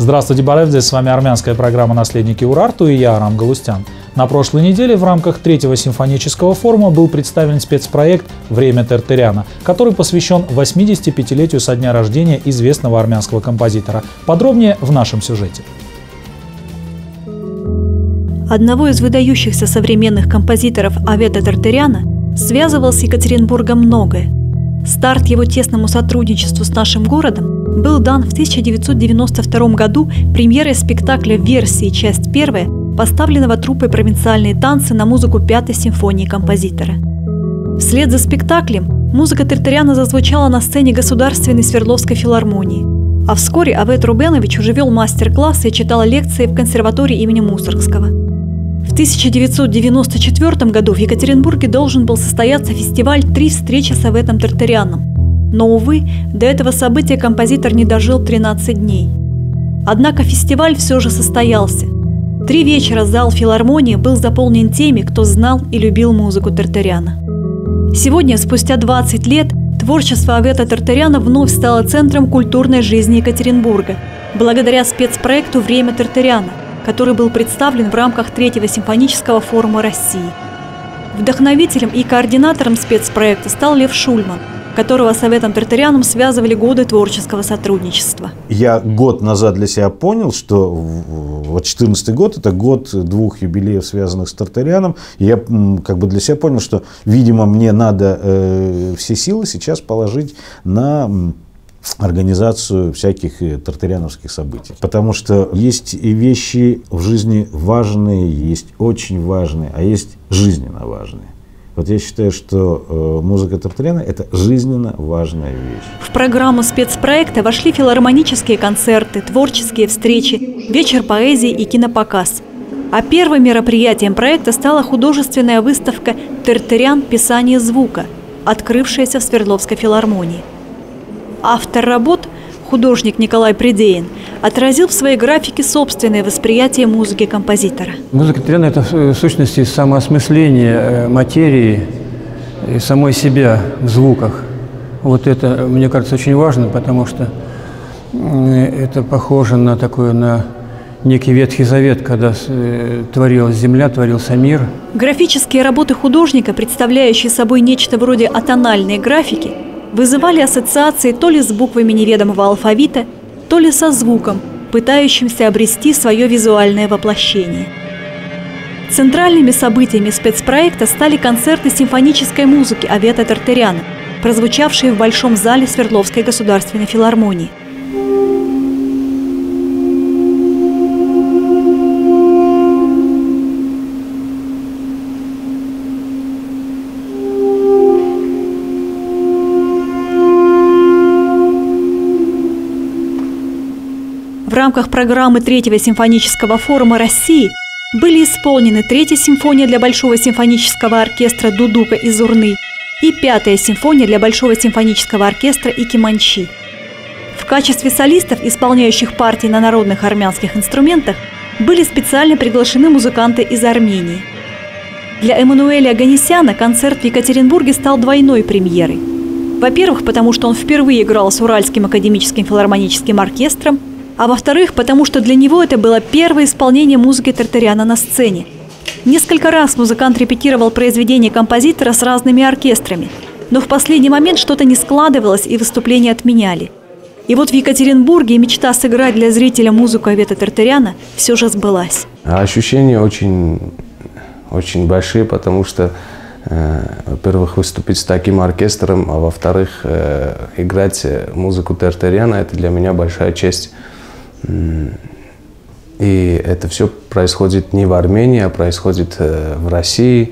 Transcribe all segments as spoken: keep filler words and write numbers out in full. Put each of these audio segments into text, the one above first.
Здравствуйте, Баревде, с вами армянская программа «Наследники Урарту» и я, Арам Галустян. На прошлой неделе в рамках третьего симфонического форума был представлен спецпроект «Время Тертыряна», который посвящен восьмидесятипятилетию со дня рождения известного армянского композитора. Подробнее в нашем сюжете. Одного из выдающихся современных композиторов Авета Тертыряна связывал с Екатеринбургом многое. Старт его тесному сотрудничеству с нашим городом был дан в тысяча девятьсот девяносто втором году премьерой спектакля «Версии. Часть первая», поставленного труппой «Провинциальные танцы» на музыку пятой симфонии композитора. Вслед за спектаклем музыка Тертыряна зазвучала на сцене Государственной Свердловской филармонии, а вскоре Авет Рубенович уже вел мастер-классы и читал лекции в консерватории имени Мусоргского. В тысяча девятьсот девяносто четвёртом году в Екатеринбурге должен был состояться фестиваль «Три встречи с Аветом Тертыряном». Но, увы, до этого события композитор не дожил тринадцать дней. Однако фестиваль все же состоялся. Три вечера зал филармонии был заполнен теми, кто знал и любил музыку Тертыряна. Сегодня, спустя двадцать лет, творчество Авета Тертыряна вновь стало центром культурной жизни Екатеринбурга, благодаря спецпроекту «Время Тертыряна», который был представлен в рамках третьего симфонического форума России. Вдохновителем и координатором спецпроекта стал Лев Шульман, которого с Аветом Тертыряном связывали годы творческого сотрудничества. Я год назад для себя понял, что вот четырнадцатый год – это год двух юбилеев, связанных с Тертыряном. И я как бы для себя понял, что, видимо, мне надо э, все силы сейчас положить на организацию всяких тертыряновских событий. Потому что есть и вещи в жизни важные, есть очень важные, а есть жизненно важные. Вот я считаю, что э, музыка Тертыряна – это жизненно важная вещь. В программу спецпроекта вошли филармонические концерты, творческие встречи, вечер поэзии и кинопоказ. А первым мероприятием проекта стала художественная выставка «Тертырян. Писание звука», открывшаяся в Свердловской филармонии. Автор работ, художник Николай Придеин, отразил в своей графике собственное восприятие музыки композитора. Музыка Тертыряна – это в сущности самоосмысление материи и самой себя в звуках. Вот это, мне кажется, очень важно, потому что это похоже на такой, на некий Ветхий Завет, когда творилась земля, творился мир. Графические работы художника, представляющие собой нечто вроде атональной графики, вызывали ассоциации то ли с буквами неведомого алфавита, то ли со звуком, пытающимся обрести свое визуальное воплощение. Центральными событиями спецпроекта стали концерты симфонической музыки Авета Тертыряна, прозвучавшие в Большом зале Свердловской государственной филармонии. В рамках программы третьего симфонического форума России были исполнены третья симфония для Большого симфонического оркестра «Дудука» и «Зурны» и пятая симфония для Большого симфонического оркестра и «Кеманчи». В качестве солистов, исполняющих партии на народных армянских инструментах, были специально приглашены музыканты из Армении. Для Эммануэля Оганесяна концерт в Екатеринбурге стал двойной премьерой. Во-первых, потому что он впервые играл с Уральским академическим филармоническим оркестром, а во-вторых, потому что для него это было первое исполнение музыки Тертыряна на сцене. Несколько раз музыкант репетировал произведения композитора с разными оркестрами, но в последний момент что-то не складывалось и выступления отменяли. И вот в Екатеринбурге мечта сыграть для зрителя музыку Авета Тертыряна все же сбылась. Ощущения очень, очень большие, потому что, э, во-первых, выступить с таким оркестром, а во-вторых, э, играть музыку Тертыряна – это для меня большая честь. И это все происходит не в Армении, а происходит в России.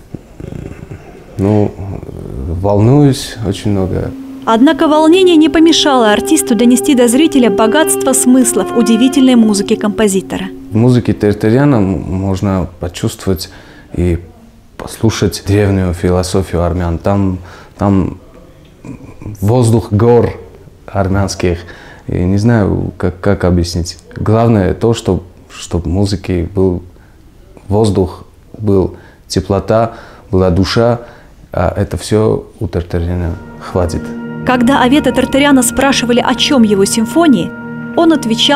Ну, волнуюсь очень много. Однако волнение не помешало артисту донести до зрителя богатство смыслов удивительной музыки композитора. В музыке Тертыряна можно почувствовать и послушать древнюю философию армян. Там, там воздух гор армянских. И не знаю, как, как объяснить. Главное то, что, чтобы в музыке был воздух, был теплота, была душа, а это все у Тертыряна хватит. Когда Авета Тертыряна спрашивали, о чем его симфонии, он отвечал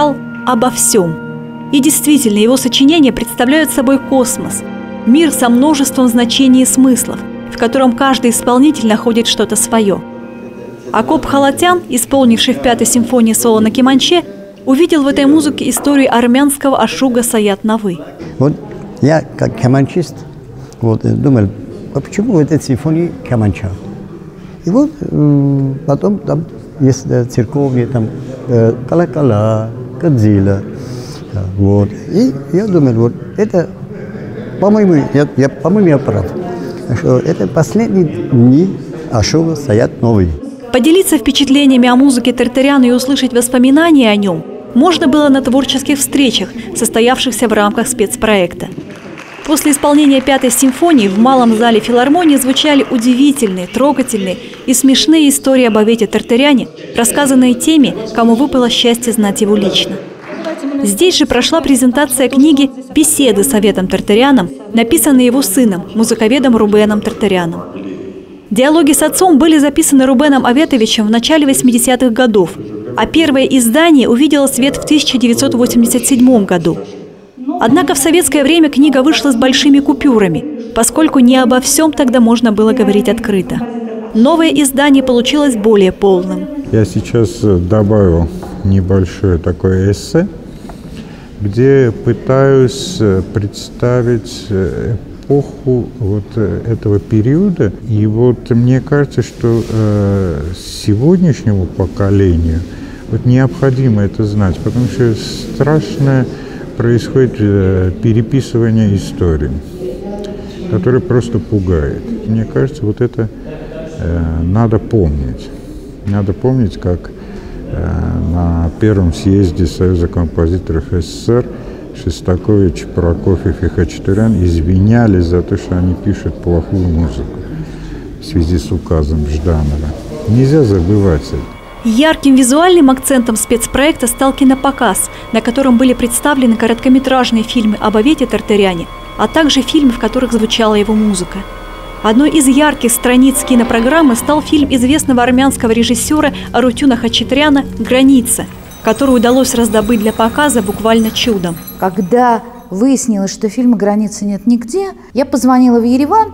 обо всем. И действительно, его сочинения представляют собой космос, мир со множеством значений и смыслов, в котором каждый исполнитель находит что-то свое. Акоп Халатян, исполнивший в пятой симфонии соло на кеманче, увидел в этой музыке историю армянского ашуга Саят Навы. Вот я, как кеманчист, вот, думал, а почему в этой симфонии кеманча? И вот э, потом там есть э, церковные, там, э, колокола, кадзила. Вот. И я думал, вот это, по-моему, я, я, по-моему, я прав, что это последние дни ашуга Саят Навы. Поделиться впечатлениями о музыке Тартаряна и услышать воспоминания о нем можно было на творческих встречах, состоявшихся в рамках спецпроекта. После исполнения пятой симфонии в малом зале филармонии звучали удивительные, трогательные и смешные истории об Авете Тартаряне, рассказанные теми, кому выпало счастье знать его лично. Здесь же прошла презентация книги «Беседы с Аветом Тартаряном», написанной его сыном, музыковедом Рубеном Тартаряном. Диалоги с отцом были записаны Рубеном Аветовичем в начале восьмидесятых годов, а первое издание увидело свет в тысяча девятьсот восемьдесят седьмом году. Однако в советское время книга вышла с большими купюрами, поскольку не обо всем тогда можно было говорить открыто. Новое издание получилось более полным. Я сейчас добавил небольшое такое эссе, где пытаюсь представить эпоху вот этого периода. И вот мне кажется, что э, сегодняшнему поколению вот необходимо это знать, потому что страшно происходит э, переписывание истории, которое просто пугает. Мне кажется, вот это э, надо помнить. Надо помнить, как э, на первом съезде Союза композиторов СССР Шостакович, Прокофьев и Хачатурян извинялись за то, что они пишут плохую музыку в связи с указом Жданова. Нельзя забывать это. Ярким визуальным акцентом спецпроекта стал кинопоказ, на котором были представлены короткометражные фильмы об Авете Тартаряне, а также фильмы, в которых звучала его музыка. Одной из ярких страниц кинопрограммы стал фильм известного армянского режиссера Арутюна Хачатряна «Граница», который удалось раздобыть для показа буквально чудом. Когда выяснилось, что фильма «Границы» нет нигде, я позвонила в Ереван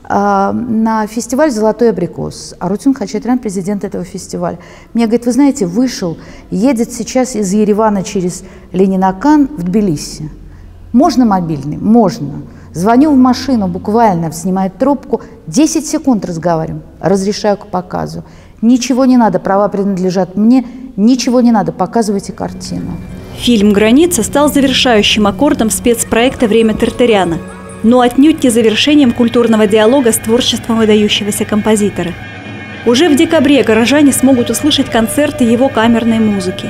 э, на фестиваль «Золотой абрикос». Арутюн Хачатрян, президент этого фестиваля. Мне говорит, вы знаете, вышел, едет сейчас из Еревана через Ленинакан в Тбилиси. Можно мобильный? Можно. Звоню в машину, буквально снимает трубку, десять секунд разговариваем, разрешаю к показу. Ничего не надо, права принадлежат мне, ничего не надо, показывайте картину. Фильм «Граница» стал завершающим аккордом спецпроекта «Время Тартаряна», но отнюдь не завершением культурного диалога с творчеством выдающегося композитора. Уже в декабре горожане смогут услышать концерты его камерной музыки.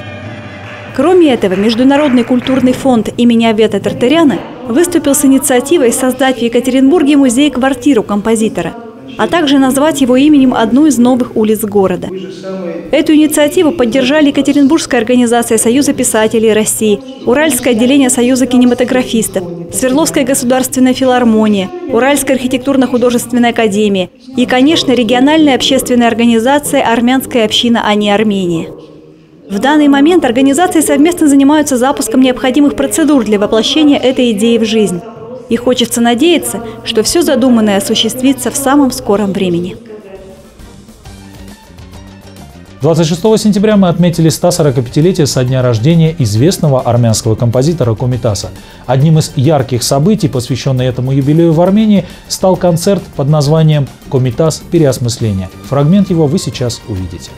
Кроме этого, Международный культурный фонд имени Авета Тартаряна выступил с инициативой создать в Екатеринбурге музей-квартиру композитора, а также назвать его именем одну из новых улиц города. Эту инициативу поддержали Екатеринбургская организация Союза писателей России, Уральское отделение Союза кинематографистов, Свердловская государственная филармония, Уральская архитектурно-художественная академия и, конечно, региональная общественная организация «Армянская община, а не Армения». В данный момент организации совместно занимаются запуском необходимых процедур для воплощения этой идеи в жизнь. И хочется надеяться, что все задуманное осуществится в самом скором времени. двадцать шестого сентября мы отметили сто сорокапятилетие со дня рождения известного армянского композитора Комитаса. Одним из ярких событий, посвященных этому юбилею в Армении, стал концерт под названием «Комитас. Переосмысление». Фрагмент его вы сейчас увидите.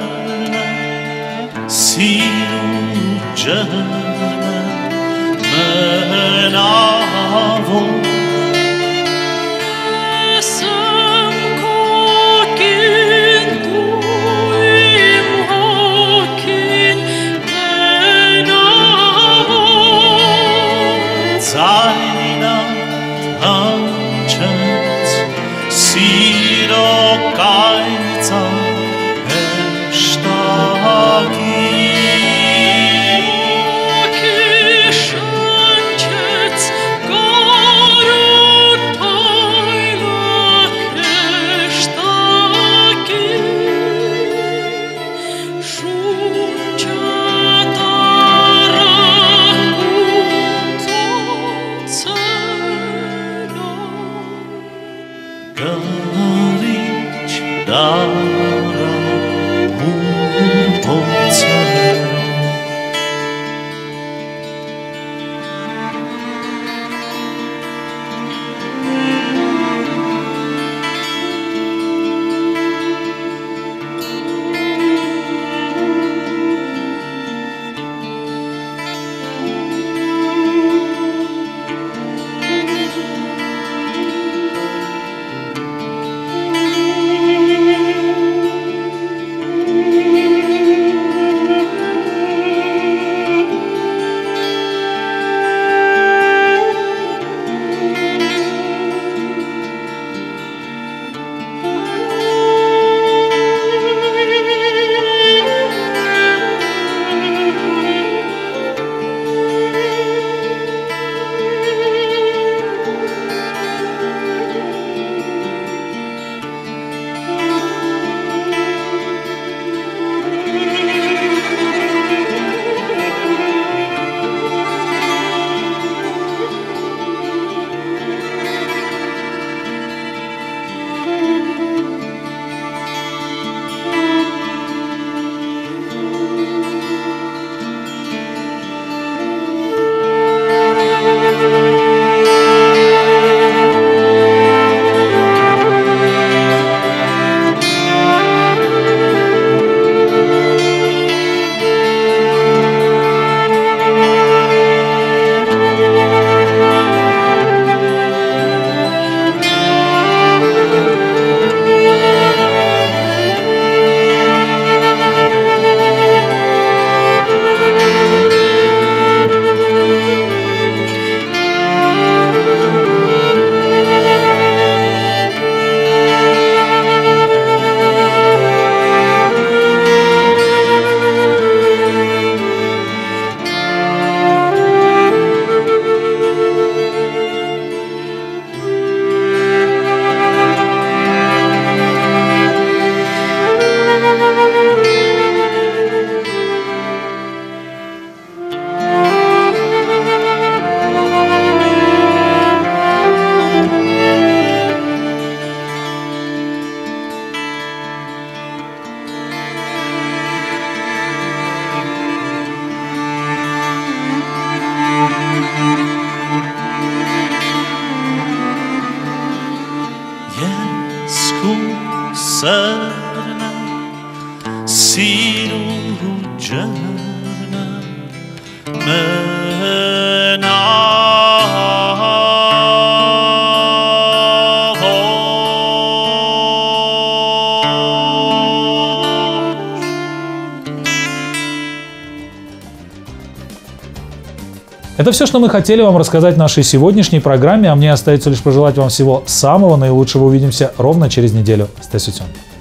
Это все, что мы хотели вам рассказать в нашей сегодняшней программе, а мне остается лишь пожелать вам всего самого наилучшего. Увидимся ровно через неделю. Стасютюн.